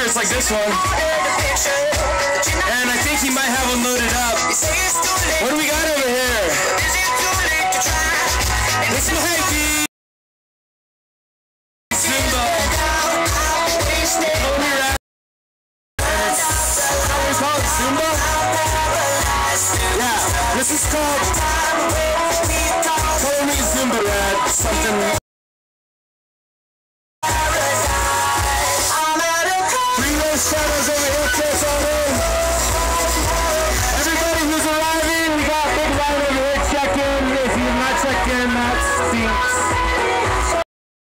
t-shirts like this one. And I think he might have them loaded up. What do we got over here? This might be Zumba. Me Rad. What is called Zumba? Yeah, this is called Color Me Zumba Rad. Something. Bring those shadows over here, Chris.